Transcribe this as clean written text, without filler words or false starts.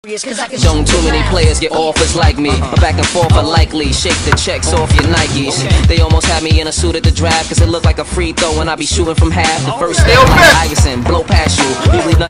Don't too many players get offers like me. A back and forth are likely. Shake the checks off your Nikes. They almost had me in a suit at the draft, cause it looked like a free throw when I be shooting from half. The first step, Iverson, blow past you. Usually